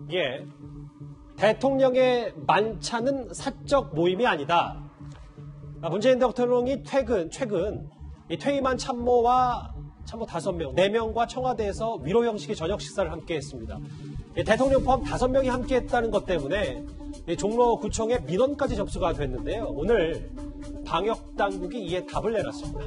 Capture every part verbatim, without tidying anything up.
예, 대통령의 만찬은 사적 모임이 아니다. 문재인 대통령이 퇴근, 최근 이 퇴임한 참모와 참모 다섯 명, 네 명과 청와대에서 위로 형식의 저녁 식사를 함께 했습니다. 대통령 포함 다섯 명이 함께 했다는 것 때문에 종로구청에 민원까지 접수가 됐는데요. 오늘 방역당국이 이에 답을 내놨습니다.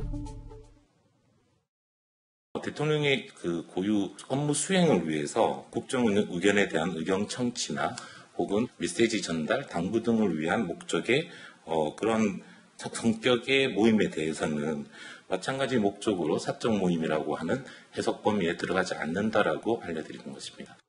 대통령의 그 고유 업무 수행을 위해서 국정 의견에 대한 의견 청취나 혹은 메시지 전달, 당부 등을 위한 목적의 어, 그런 성격의 모임에 대해서는 마찬가지 목적으로 사적 모임이라고 하는 해석 범위에 들어가지 않는다라고 알려드리는 것입니다.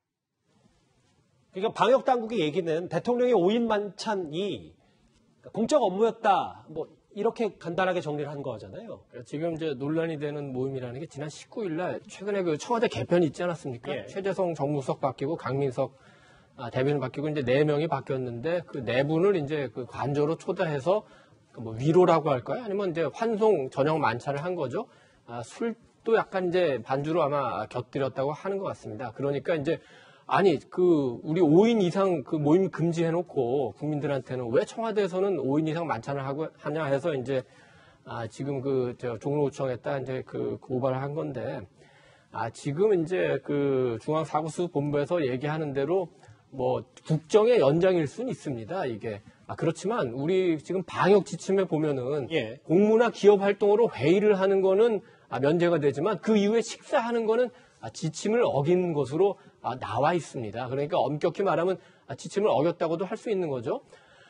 그러니까 방역당국의 얘기는 대통령의 오 인 만찬이 공적 업무였다, 뭐 이렇게 간단하게 정리를 한 거잖아요. 지금 이제 논란이 되는 모임이라는 게 지난 십구 일 날 최근에 그 청와대 개편이 있지 않았습니까? 예. 최재성 정무수석 바뀌고 강민석 아, 대변인 바뀌고 이제 네 명이 바뀌었는데 그 네 분을 이제 그 관저로 초대해서 뭐 위로라고 할까요? 아니면 이제 환송 저녁 만찬을 한 거죠. 아, 술도 약간 이제 반주로 아마 곁들였다고 하는 것 같습니다. 그러니까 이제 아니 그 우리 오 인 이상 그 모임 금지해놓고 국민들한테는 왜 청와대에서는 오 인 이상 만찬을 하고 하냐 해서 이제 아, 지금 그 저 종로구청에다 이제 그 고발을 한 건데 아, 지금 이제 그 중앙사구수본부에서 얘기하는 대로 뭐 국정의 연장일 수는 있습니다. 이게. 아, 그렇지만 우리 지금 방역 지침에 보면은 예. 공무나 기업 활동으로 회의를 하는 거는 아, 면제가 되지만 그 이후에 식사하는 거는 아, 지침을 어긴 것으로 아, 나와 있습니다. 그러니까 엄격히 말하면 아, 지침을 어겼다고도 할 수 있는 거죠.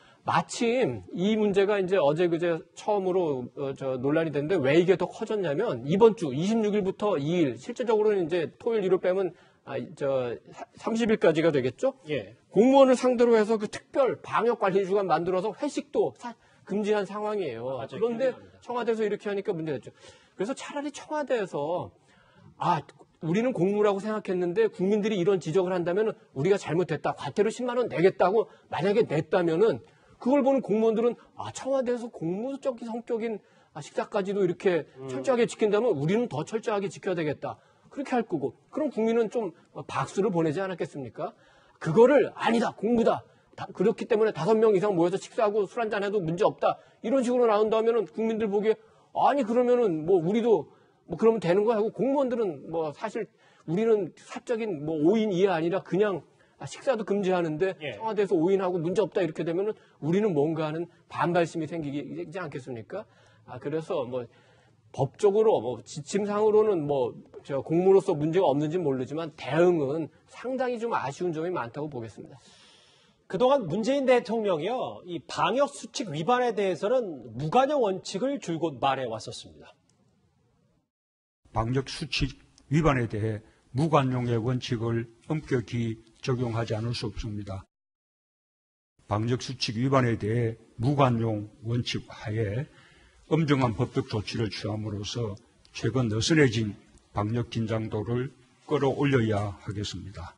마침 이 문제가 이제 어제 그제 처음으로 어, 저 논란이 됐는데 왜 이게 더 커졌냐면 이번 주 이십육 일부터 이 일 실제적으로는 이제 토요일 일요일 빼면 아, 저 삼십 일까지가 되겠죠? 예. 공무원을 상대로 해서 그 특별 방역관리주간 만들어서 회식도 사, 금지한 상황이에요. 아, 그런데 청와대에서 이렇게 하니까 문제가 됐죠. 그래서 차라리 청와대에서 아 우리는 공무라고 생각했는데 국민들이 이런 지적을 한다면 우리가 잘못했다. 과태료 십만 원 내겠다고 만약에 냈다면은 그걸 보는 공무원들은 아 청와대에서 공무적인 성격인 아, 식사까지도 이렇게 음. 철저하게 지킨다면 우리는 더 철저하게 지켜야 되겠다. 그렇게 할 거고 그럼 국민은 좀 박수를 보내지 않았겠습니까? 그거를 아니다 공무다 다, 그렇기 때문에 다섯 명 이상 모여서 식사하고 술 한잔 해도 문제 없다 이런 식으로 나온다면은 국민들 보기에 아니 그러면은 뭐 우리도 뭐 그러면 되는 거야 하고 공무원들은 뭐 사실 우리는 사적인 뭐 오 인 이하 아니라 그냥 식사도 금지하는데 예. 청와대에서 오 인하고 문제 없다 이렇게 되면은 우리는 뭔가 하는 반발심이 생기지 않겠습니까? 아 그래서 뭐 법적으로 뭐 지침상으로는 뭐 저 공무로서 문제가 없는지 모르지만 대응은 상당히 좀 아쉬운 점이 많다고 보겠습니다. 그동안 문재인 대통령이요 이 방역 수칙 위반에 대해서는 무관여 원칙을 줄곧 말해 왔었습니다. 방역 수칙 위반에 대해 무관용의 원칙을 엄격히 적용하지 않을 수 없습니다. 방역 수칙 위반에 대해 무관용 원칙 하에 엄정한 법적 조치를 취함으로써 최근 느슨해진 방역 긴장도를 끌어올려야 하겠습니다.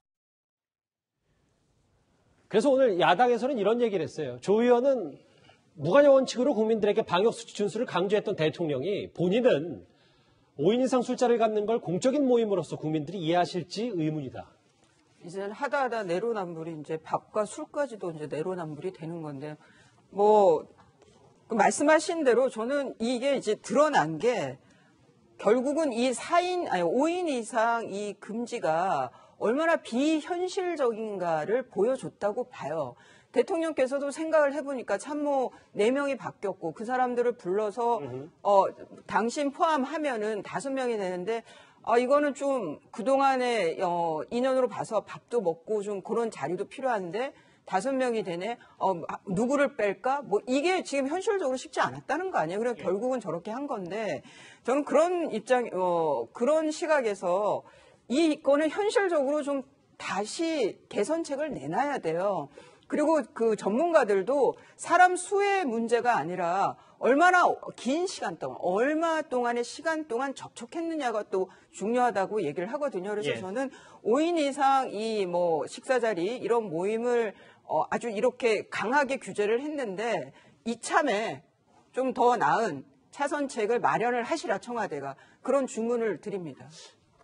그래서 오늘 야당에서는 이런 얘기를 했어요. 조 의원은 무관여 원칙으로 국민들에게 방역 수칙 준수를 강조했던 대통령이 본인은 오 인 이상 술자를 갖는 걸 공적인 모임으로서 국민들이 이해하실지 의문이다. 이제는 하다 하다 내로남불이 이제 밥과 술까지도 이제 내로남불이 되는 건데 뭐 그 말씀하신 대로 저는 이게 이제 드러난 게 결국은 이 사 인 아니 오 인 이상 이 금지가 얼마나 비현실적인가를 보여줬다고 봐요. 대통령께서도 생각을 해보니까 참모 네 명이 바뀌었고 그 사람들을 불러서 어 당신 포함하면은 다섯 명이 되는데 아 이거는 좀 그동안의 어 인연으로 봐서 밥도 먹고 좀 그런 자리도 필요한데 다섯 명이 되네. 어 누구를 뺄까? 뭐 이게 지금 현실적으로 쉽지 않았다는 거 아니에요. 그래서 예. 결국은 저렇게 한 건데 저는 그런 입장 어 그런 시각에서 이 건은 현실적으로 좀 다시 개선책을 내놔야 돼요. 그리고 그 전문가들도 사람 수의 문제가 아니라 얼마나 긴 시간 동안, 얼마 동안의 시간 동안 접촉했느냐가 또 중요하다고 얘기를 하거든요. 그래서 예. 저는 오 인 이상 이 뭐 식사 자리 이런 모임을 어 아주 이렇게 강하게 규제를 했는데 이참에 좀 더 나은 차선책을 마련을 하시라 청와대가 그런 주문을 드립니다.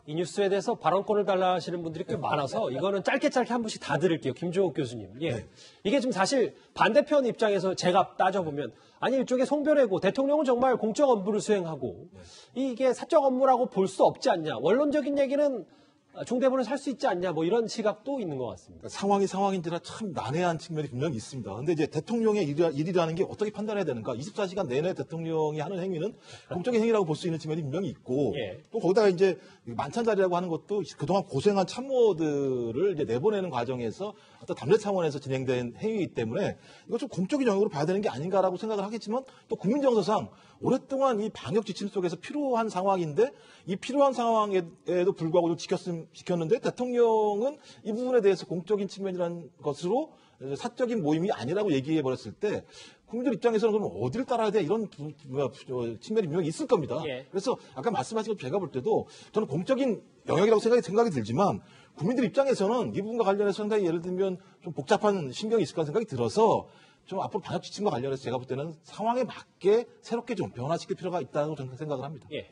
이 뉴스에 대해서 발언권을 달라 하시는 분들이 꽤 많아서 이거는 짧게 짧게 한 분씩 다 드릴게요. 김종욱 교수님. 예. 네. 이게 지금 사실 반대편 입장에서 제가 따져보면 아니 일종의 송별회고 대통령은 정말 공적 업무를 수행하고 네. 이게 사적 업무라고 볼 수 없지 않냐. 원론적인 얘기는 중대본을 살 수 있지 않냐, 뭐 이런 시각도 있는 것 같습니다. 상황이 상황인지라 참 난해한 측면이 분명히 있습니다. 근데 이제 대통령의 일이라는 게 어떻게 판단해야 되는가? 이십사 시간 내내 대통령이 하는 행위는 공적인 행위라고 볼 수 있는 측면이 분명히 있고, 예. 또 거기다가 이제 만찬 자리라고 하는 것도 그동안 고생한 참모들을 이제 내보내는 과정에서 어떤 담례 차원에서 진행된 행위이기 때문에 이거 좀 공적인 영역으로 봐야 되는 게 아닌가라고 생각을 하겠지만 또 국민 정서상 오랫동안 이 방역 지침 속에서 필요한 상황인데 이 필요한 상황에도 불구하고 좀 지켰음, 지켰는데 대통령은 이 부분에 대해서 공적인 측면이라는 것으로 사적인 모임이 아니라고 얘기해 버렸을 때 국민들 입장에서는 그럼 어디를 따라야 돼 이런 부, 부, 측면이 분명히 있을 겁니다. 예. 그래서 아까 말씀하신 것 제가 볼 때도 저는 공적인 영역이라고 생각이, 생각이 들지만 국민들 입장에서는 이 부분과 관련해서 상당히 예를 들면 좀 복잡한 신경이 있을 거라는 생각이 들어서 좀 앞으로 방역 지침과 관련해서 제가 볼 때는 상황에 맞게 새롭게 좀 변화시킬 필요가 있다고 저는 생각을 합니다. 예.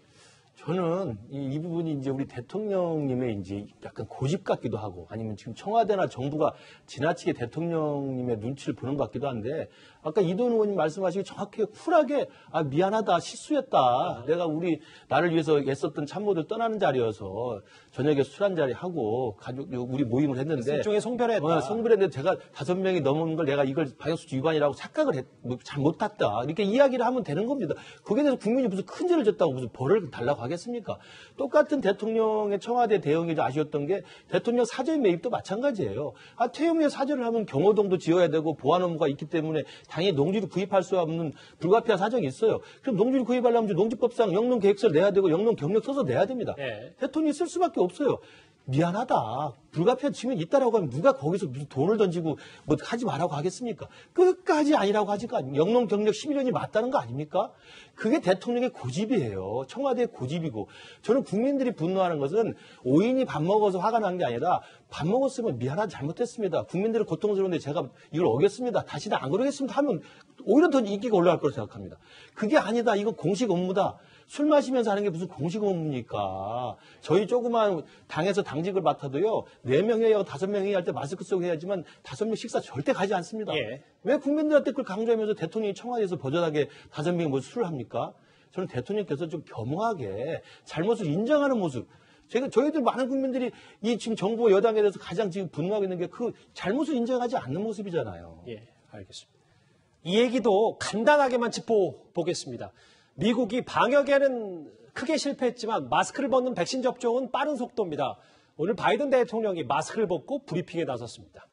저는 이, 이 부분이 이제 우리 대통령님의 이제 약간 고집 같기도 하고 아니면 지금 청와대나 정부가 지나치게 대통령님의 눈치를 보는 것 같기도 한데 아까 이도훈 의원님 말씀하시기 정확하게 쿨하게 아 미안하다 실수했다 아. 내가 우리 나를 위해서 애썼던 참모들 떠나는 자리여서 저녁에 술 한 자리 하고 가족 우리 모임을 했는데 일종의 송별회했다. 어, 송별했는데 제가 다섯 명이 넘은 걸 내가 이걸 방역수칙 위반이라고 착각을 했, 잘 못했다 이렇게 이야기를 하면 되는 겁니다. 거기에 대해서 국민이 무슨 큰 죄를 졌다고 무슨 벌을 달라고 하겠습니까? 똑같은 대통령의 청와대 대응이 아쉬웠던 게 대통령 사저 매입도 마찬가지예요. 아, 퇴임후에 사저를 하면 경호동도 지어야 되고 보안 업무가 있기 때문에 당연히 농지를 구입할 수 없는 불가피한 사정이 있어요. 그럼 농지를 구입하려면 농지법상 영농 계획서를 내야 되고 영농 경력 써서 내야 됩니다. 네. 대통령이 쓸 수밖에 없어요. 미안하다. 불가피한 측면이 있다라고 하면 누가 거기서 무슨 돈을 던지고 뭐 하지 말라고 하겠습니까? 끝까지 아니라고 하지가 않 영농 경력 십일 년이 맞다는 거 아닙니까? 그게 대통령의 고집이에요. 청와대의 고집이고. 저는 국민들이 분노하는 것은 오인이 밥 먹어서 화가 난 게 아니라 밥 먹었으면 미안하다 잘못했습니다. 국민들은 고통스러운데 제가 이걸 어겼습니다. 다시는 안 그러겠습니다 하면 오히려 더 인기가 올라갈 거라고 생각합니다. 그게 아니다. 이거 공식 업무다. 술 마시면서 하는 게 무슨 공식 업무입니까? 저희 조그만 당에서 당직을 맡아도요. 네 명 회의하고 다섯 명 회의할 때 마스크 쓰고 해야지만 다섯 명 식사 절대 가지 않습니다. 예. 왜 국민들한테 그걸 강조하면서 대통령이 청와대에서 버젓하게 다섯 명이 뭐 술을 합니까? 저는 대통령께서 좀 겸허하게 잘못을 인정하는 모습. 제가 저희들 많은 국민들이 이 지금 정부 여당에 대해서 가장 지금 분노하고 있는 게 그 잘못을 인정하지 않는 모습이잖아요. 예, 알겠습니다. 이 얘기도 간단하게만 짚어보겠습니다. 미국이 방역에는 크게 실패했지만 마스크를 벗는 백신 접종은 빠른 속도입니다. 오늘 바이든 대통령이 마스크를 벗고 브리핑에 나섰습니다.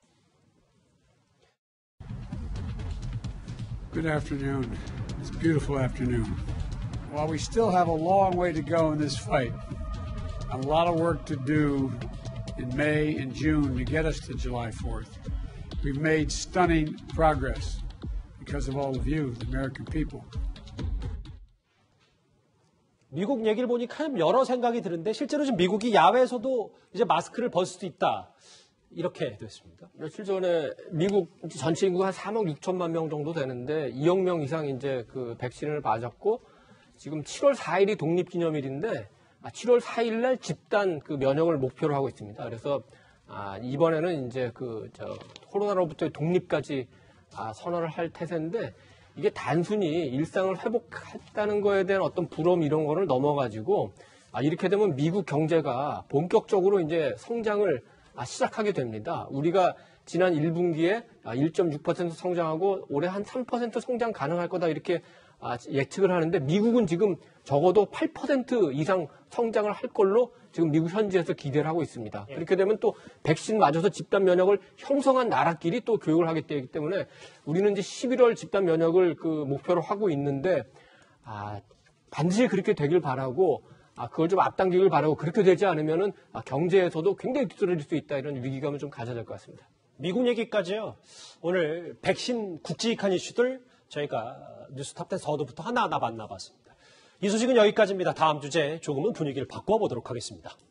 Good afternoon. It's a beautiful afternoon. While we still have a long way to go in this fight, a lot of work to do in May and June to get us to July fourth. We've made stunning progress because of all of you, the American people. 미국 얘기를 보니까 여러 생각이 드는데 실제로 지금 미국이 야외에서도 이제 마스크를 벗을 수도 있다. 이렇게 됐습니다. 며칠 전에 미국 전체 인구가 한 삼억 육천만 명 정도 되는데 이억 명 이상 이제 그 백신을 맞았고 지금 칠월 사일이 독립기념일인데 칠월 사일 날 집단 그 면역을 목표로 하고 있습니다. 그래서 아, 이번에는 이제 그 저 코로나로부터의 독립까지 아, 선언을 할 태세인데 이게 단순히 일상을 회복했다는 거에 대한 어떤 부러움 이런 거를 넘어가지고 아, 이렇게 되면 미국 경제가 본격적으로 이제 성장을 아, 시작하게 됩니다. 우리가 지난 일 분기에 아, 일 점 육 퍼센트 성장하고 올해 한 삼 퍼센트 성장 가능할 거다 이렇게 아, 예측을 하는데 미국은 지금 적어도 팔 퍼센트 이상 성장을 할 걸로 지금 미국 현지에서 기대를 하고 있습니다. 예. 그렇게 되면 또 백신 맞아서 집단 면역을 형성한 나라끼리 또 교육을 하게 되기 때문에 우리는 이제 십일월 집단 면역을 그 목표로 하고 있는데 아, 반드시 그렇게 되길 바라고 아, 그걸 좀 앞당기길 바라고 그렇게 되지 않으면은 아, 경제에서도 굉장히 뒤떨어질 수 있다 이런 위기감을 좀 가져야 될 것 같습니다. 미국 얘기까지요. 오늘 백신 굵직한 이슈들 저희가 뉴스탑텐 서두부터 하나하나 만나봤습니다. 이 소식은 여기까지입니다. 다음 주제 조금은 분위기를 바꿔보도록 하겠습니다.